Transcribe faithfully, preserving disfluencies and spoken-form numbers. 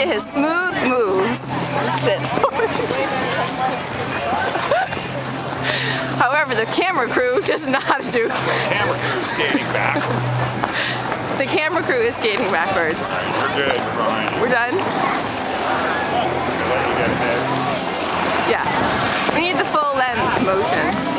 at his smooth moves. Shit. However, the camera crew doesn't know how to do. The camera crew is skating backwards. The camera crew is skating backwards. Right, we're good. We're behind you. We're done? Let you get ahead. Yeah. We need the full length motion.